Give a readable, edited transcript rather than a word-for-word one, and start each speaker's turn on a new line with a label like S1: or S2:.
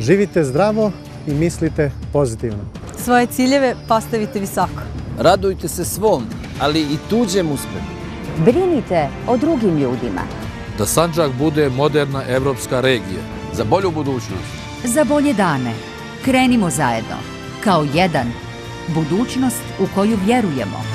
S1: Živite zdravo i mislite pozitivno.
S2: Svoje ciljeve postavite visoko.
S3: Radujte se svom, ali i tuđem uspehu.
S4: Brinite o drugim ljudima.
S5: Da Sandžak bude moderna evropska regija.
S6: Za bolju budućnost.
S4: Za bolje dane. Krenimo zajedno. Kao jedan. Budućnost u koju vjerujemo.